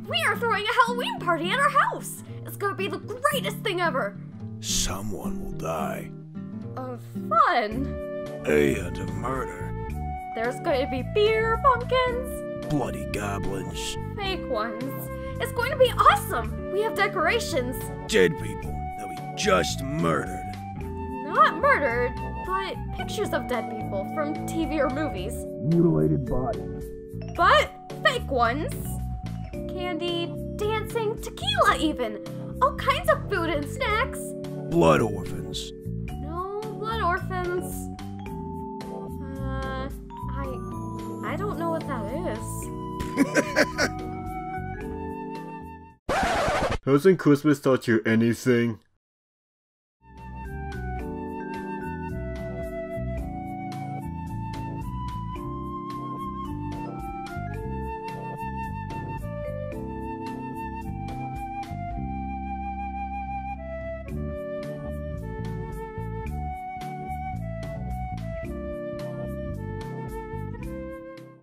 We are throwing a Halloween party at our house! It's gonna be the greatest thing ever! Someone will die. Of fun! And of murder. There's going to be beer, pumpkins, Bloody goblins. fake ones. It's going to be awesome! We have decorations. Dead people that we just murdered. Not murdered, but pictures of dead people from TV or movies. Mutilated bodies. But fake ones. Candy, dancing, tequila even. All kinds of food and snacks. Blood orphans. No blood orphans. I don't know what that is. Hasn't Christmas taught you anything?